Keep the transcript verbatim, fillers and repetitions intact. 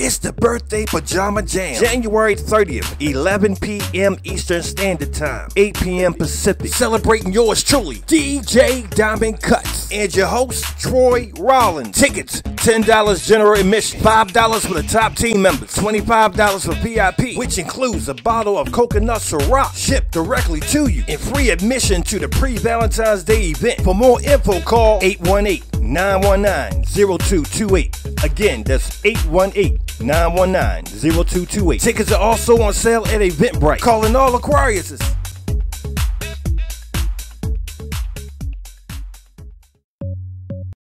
It's the birthday Pajama Jam, January thirtieth, eleven p m Eastern Standard Time, eight p m Pacific. Celebrating yours truly, D J Diamond Cuts, and your host, Troy Rawlings. Tickets, ten dollars general admission, five dollars for the top team members, twenty-five dollars for V I P, which includes a bottle of coconut CIROC shipped directly to you, and free admission to the Pre Valentine's Day event. For more info, call eight one eight, nine one nine, zero two two eight. Again, that's eight one eight, nine one nine, zero two two eight. Tickets are also on sale at Eventbrite. Calling all Aquariuses.